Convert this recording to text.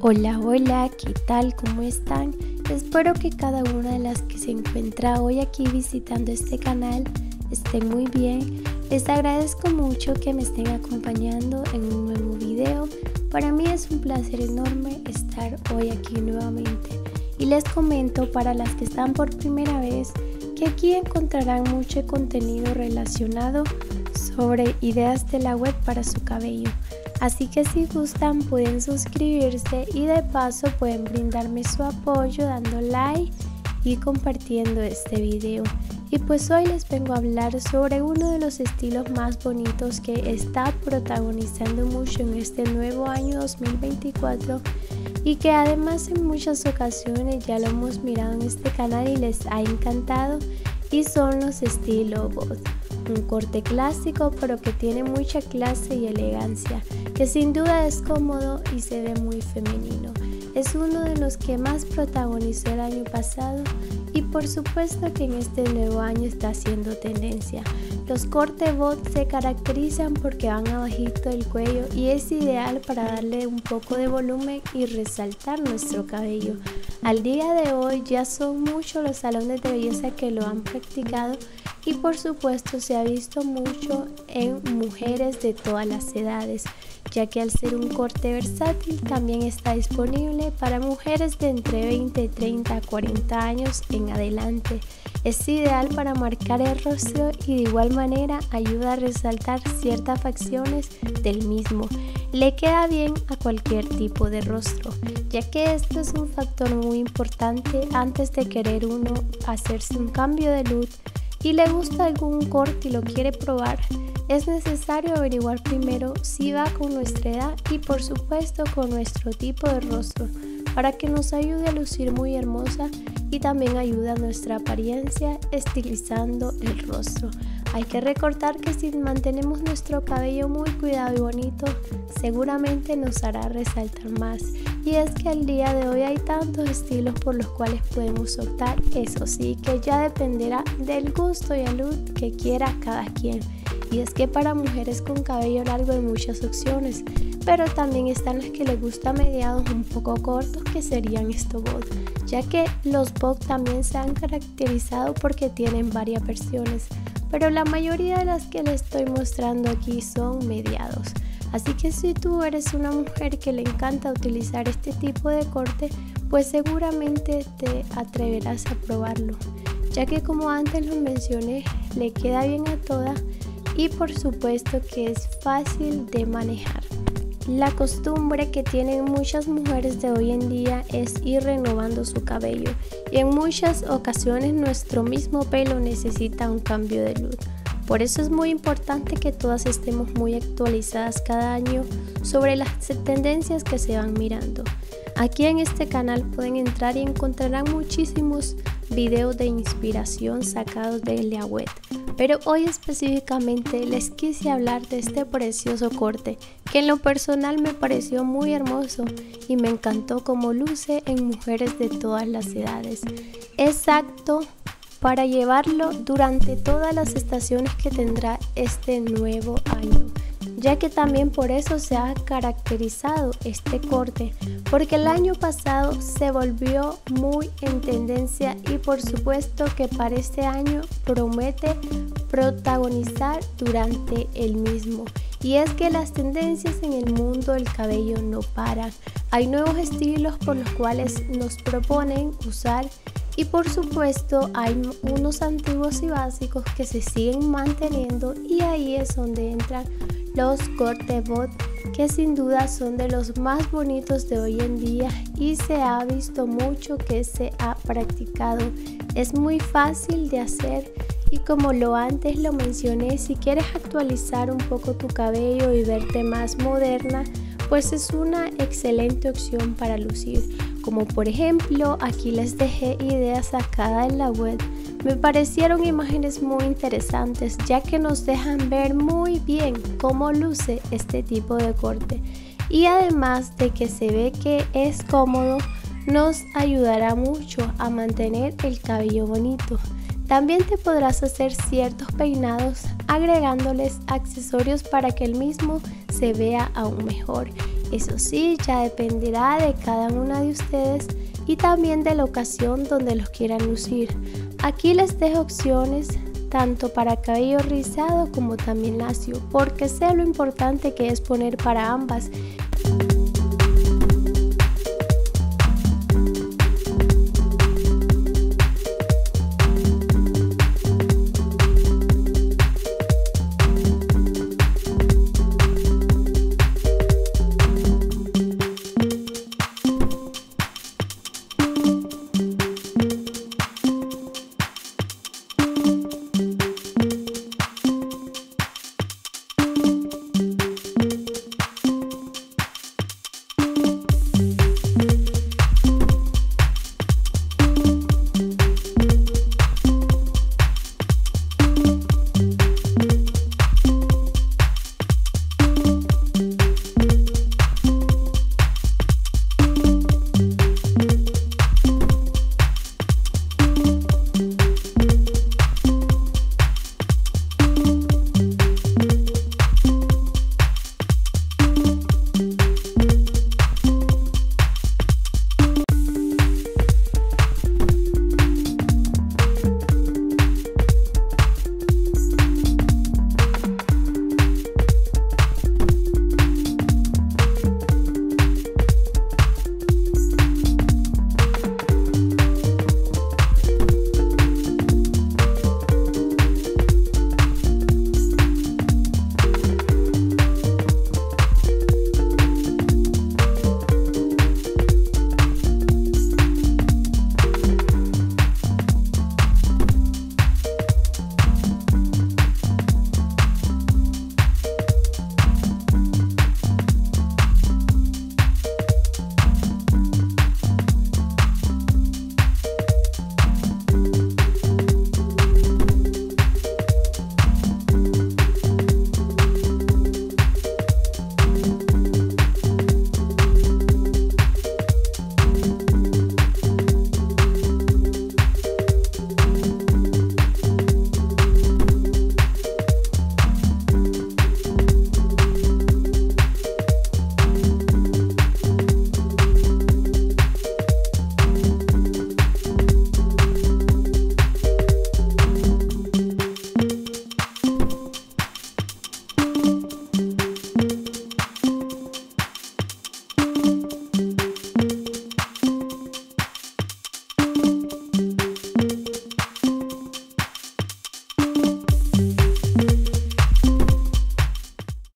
Hola, hola, ¿qué tal? ¿Cómo están? Espero que cada una de las que se encuentra hoy aquí visitando este canal estén muy bien. Les agradezco mucho que me estén acompañando en un nuevo video. Para mí es un placer enorme estar hoy aquí nuevamente. Y les comento para las que están por primera vez que aquí encontrarán mucho contenido relacionado sobre ideas de la web para su cabello. Así que si gustan pueden suscribirse y de paso pueden brindarme su apoyo dando like y compartiendo este video. Y pues hoy les vengo a hablar sobre uno de los estilos más bonitos que está protagonizando mucho en este nuevo año 2024 y que además en muchas ocasiones ya lo hemos mirado en este canal y les ha encantado, y son los estilos bob. Un corte clásico pero que tiene mucha clase y elegancia, que sin duda es cómodo y se ve muy femenino. Es uno de los que más protagonizó el año pasado y por supuesto que en este nuevo año está haciendo tendencia. Los cortes bob se caracterizan porque van abajito del cuello y es ideal para darle un poco de volumen y resaltar nuestro cabello. Al día de hoy ya son muchos los salones de belleza que lo han practicado y por supuesto se ha visto mucho en mujeres de todas las edades, ya que al ser un corte versátil también está disponible para mujeres de entre 20, 30, 40 años en adelante. Es ideal para marcar el rostro y de igual manera ayuda a resaltar ciertas facciones del mismo. Le queda bien a cualquier tipo de rostro, ya que esto es un factor muy importante antes de querer uno hacerse un cambio de look y le gusta algún corte y lo quiere probar. Es necesario averiguar primero si va con nuestra edad y por supuesto con nuestro tipo de rostro, para que nos ayude a lucir muy hermosa y también ayuda a nuestra apariencia estilizando el rostro. Hay que recordar que si mantenemos nuestro cabello muy cuidado y bonito, seguramente nos hará resaltar más. Y es que al día de hoy hay tantos estilos por los cuales podemos optar, eso sí que ya dependerá del gusto y el look que quiera cada quien. Y es que para mujeres con cabello largo hay muchas opciones, pero también están las que les gusta mediados un poco cortos, que serían estos bob, ya que los bob también se han caracterizado porque tienen varias versiones, pero la mayoría de las que les estoy mostrando aquí son mediados. Así que si tú eres una mujer que le encanta utilizar este tipo de corte, pues seguramente te atreverás a probarlo, ya que como antes lo mencioné, le queda bien a todas y por supuesto que es fácil de manejar. La costumbre que tienen muchas mujeres de hoy en día es ir renovando su cabello y en muchas ocasiones nuestro mismo pelo necesita un cambio de look. Por eso es muy importante que todas estemos muy actualizadas cada año sobre las tendencias que se van mirando. Aquí en este canal pueden entrar y encontrarán muchísimos videos de inspiración sacados de la web. Pero hoy específicamente les quise hablar de este precioso corte que en lo personal me pareció muy hermoso y me encantó cómo luce en mujeres de todas las edades. Exacto para llevarlo durante todas las estaciones que tendrá este nuevo año, ya que también por eso se ha caracterizado este corte, porque el año pasado se volvió muy en tendencia y por supuesto que para este año promete protagonizar durante el mismo. Y es que las tendencias en el mundo del cabello no paran. Hay nuevos estilos por los cuales nos proponen usar y por supuesto hay unos antiguos y básicos que se siguen manteniendo, y ahí es donde entran los cortes bob, que sin duda son de los más bonitos de hoy en día y se ha visto mucho que se ha practicado. Es muy fácil de hacer y como antes lo mencioné, si quieres actualizar un poco tu cabello y verte más moderna, pues es una excelente opción para lucir. Como por ejemplo, aquí les dejé ideas sacadas en la web. Me parecieron imágenes muy interesantes, ya que nos dejan ver muy bien cómo luce este tipo de corte. Y además de que se ve que es cómodo, nos ayudará mucho a mantener el cabello bonito. También te podrás hacer ciertos peinados agregándoles accesorios para que el mismo se vea aún mejor. Eso sí, ya dependerá de cada una de ustedes y también de la ocasión donde los quieran lucir. Aquí les dejo opciones tanto para cabello rizado como también lacio, porque sé lo importante que es poner para ambas